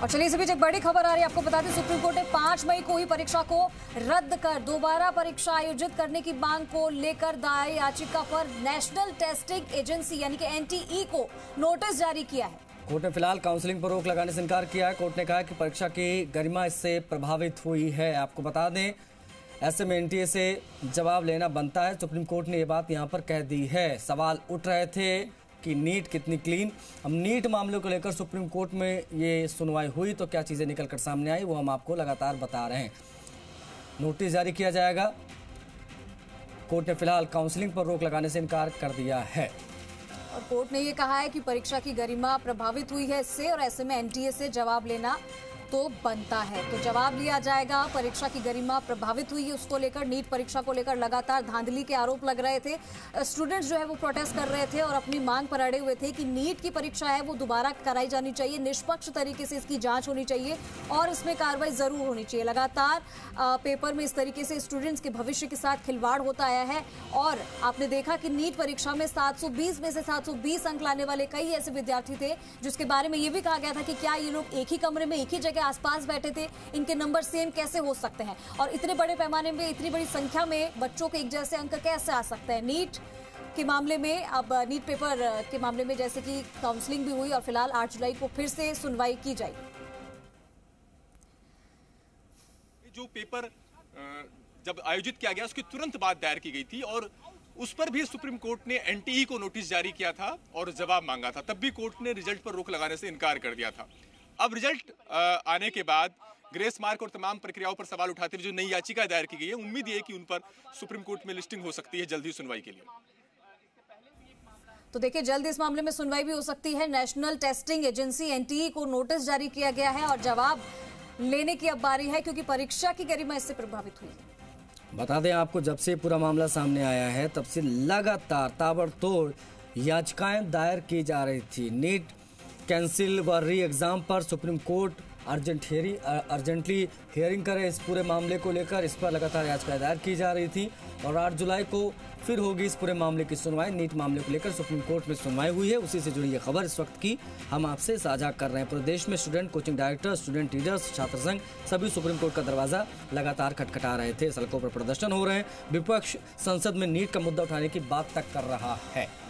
और चलिए इसी बीच एक बड़ी खबर आ रही है, आपको बता दें सुप्रीम कोर्ट ने 5 मई को ही परीक्षा को रद्द कर दोबारा परीक्षा आयोजित करने की मांग को लेकर दायर याचिका पर नेशनल टेस्टिंग एजेंसी यानी कि एनटीई को नोटिस जारी किया है। कोर्ट ने फिलहाल काउंसलिंग पर रोक लगाने से इनकार किया है। कोर्ट ने कहा कि परीक्षा की गरिमा इससे प्रभावित हुई है। आपको बता दें ऐसे में एनटीए से जवाब लेना बनता है। सुप्रीम कोर्ट ने ये बात यहाँ पर कह दी है। सवाल उठ रहे थे कि नीट कितनी क्लीन। हम नीट मामले को लेकर सुप्रीम कोर्ट में ये सुनवाई हुई तो क्या चीज़ें निकल कर सामने आई वो हम आपको लगातार बता रहे हैं। नोटिस जारी किया जाएगा। कोर्ट ने फिलहाल काउंसलिंग पर रोक लगाने से इनकार कर दिया है और कोर्ट ने ये कहा है कि परीक्षा की गरिमा प्रभावित हुई है इससे, और ऐसे में एनटीए से जवाब लेना तो बनता है। तो जवाब लिया जाएगा। परीक्षा की गरिमा प्रभावित हुई है उसको लेकर, नीट परीक्षा को लेकर लगातार धांधली के आरोप लग रहे थे। स्टूडेंट्स जो है वो प्रोटेस्ट कर रहे थे और अपनी मांग पर अड़े हुए थे कि नीट की परीक्षा है वो दोबारा कराई जानी चाहिए, निष्पक्ष तरीके से इसकी जांच होनी चाहिए और इसमें कार्रवाई जरूर होनी चाहिए। लगातार पेपर में इस तरीके से स्टूडेंट्स के भविष्य के साथ खिलवाड़ होता आया है और आपने देखा कि नीट परीक्षा में 720 में से 720 अंक लाने वाले कई ऐसे विद्यार्थी थे जिसके बारे में ये भी कहा गया था कि क्या ये लोग एक ही कमरे में एक ही जगह आसपास बैठे थे, इनके नंबर सेम कैसे हो सकते हैं और इतने बड़े पैमाने में इतनी बड़ी संख्या में बच्चों के एक जैसे अंक कैसे आ सकते हैं। नीट के मामले में अब नीट पेपर के मामले में जैसे कि काउंसलिंग भी हुई और फिलहाल 8 जुलाई को फिर से सुनवाई की जाएगी। जो पेपर जब आयोजित किया गया उसके तुरंत बाद दायर की गई थी और उस पर भी सुप्रीम कोर्ट ने एनटीई को नोटिस जारी किया था और जवाब मांगा था। तब भी कोर्ट ने रिजल्ट पर रोक लगाने से इनकार कर दिया था। अब रिजल्ट आने के बाद ग्रेस मार्क और तमाम प्रक्रियाओं पर सवाल उठाते हुए जो नई याचिका दायर की गई है, उम्मीद ये है कि उन पर सुप्रीम कोर्ट में लिस्टिंग हो सकती है जल्द ही सुनवाई के लिए। तो देखिए जल्द इस मामले में सुनवाई भी हो सकती है। नेशनल टेस्टिंग एजेंसी एनटीई को नोटिस जारी किया गया है और जवाब लेने की अब बारी है क्योंकि परीक्षा की गरिमा इससे प्रभावित हुई है। बता दें आपको जब से पूरा मामला सामने आया है तब से लगातार ताबड़तोड़ याचिकाएं दायर की जा रही थी। नीट कैंसिल व री एग्जाम पर सुप्रीम कोर्ट अर्जेंटली हियरिंग करे इस पूरे मामले को लेकर, इस पर लगातार याचिकाएं दायर की जा रही थी और 8 जुलाई को फिर होगी इस पूरे मामले की सुनवाई। नीट मामले को लेकर सुप्रीम कोर्ट में सुनवाई हुई है, उसी से जुड़ी ये खबर इस वक्त की हम आपसे साझा कर रहे हैं। पूरे देश में student, coaching director, student leaders, छात्र संघ सभी सुप्रीम कोर्ट का दरवाजा लगातार खटखटा रहे थे। सड़कों पर प्रदर्शन हो रहे हैं। विपक्ष संसद में नीट का मुद्दा उठाने की बात तक कर रहा है।